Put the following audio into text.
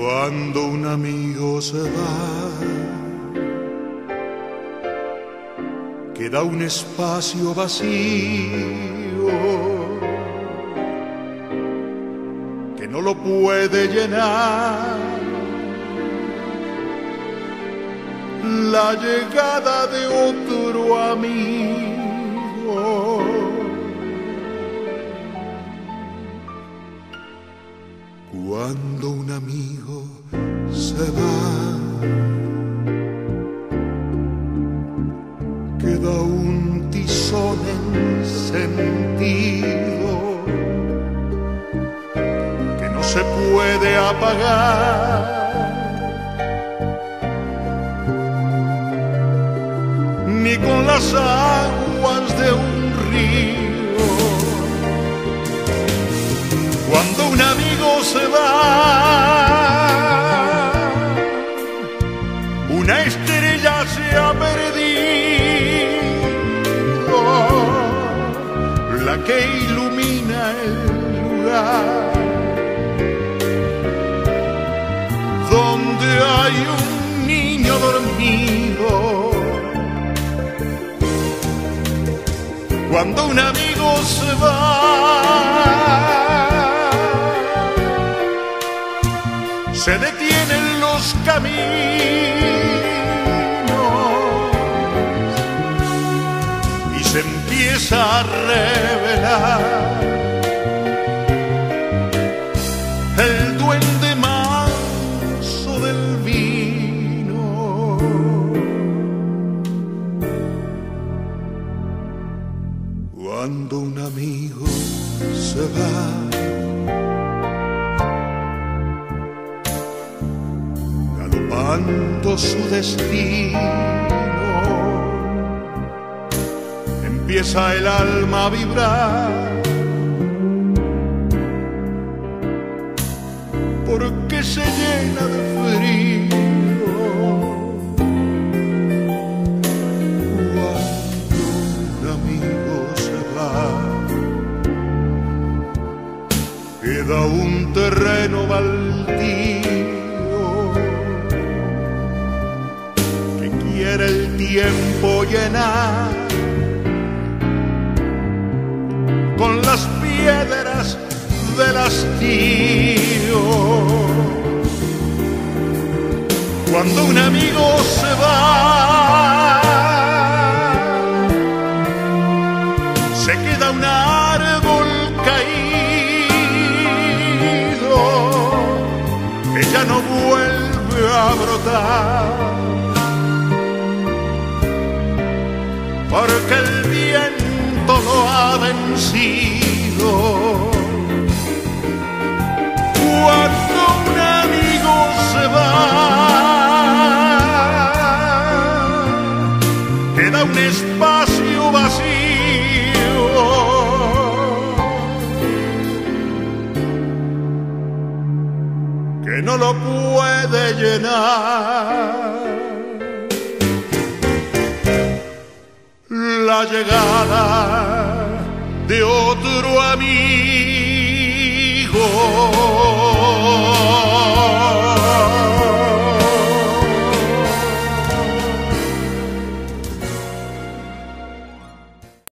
Cuando un amigo se va, queda un espacio vacío que no lo puede llenar la llegada de otro amigo. Cuando un amigo se va, queda un tizón encendido que no se puede apagar, ni con las aguas de un río. Cuando un amigo se va, una estrella se ha perdido, la que ilumina el lugar donde hay un niño dormido. Cuando un amigo se va, se detienen los caminos y se empieza a revelar el duende manso del vino. Cuando un amigo se va, galopando su destino, empieza el alma a vibrar, porque se llena de frío. Cuando un amigo se va, queda un terreno baldío que quiere el tiempo llenar con las piedras del hastío. Cuando un amigo se va, se queda un árbol caído que ya no vuelve a brotar, porque el viento lo ha vencido. Cuando un amigo se va, queda un espacio vacío que no lo puede llenar la llegada de otro amigo.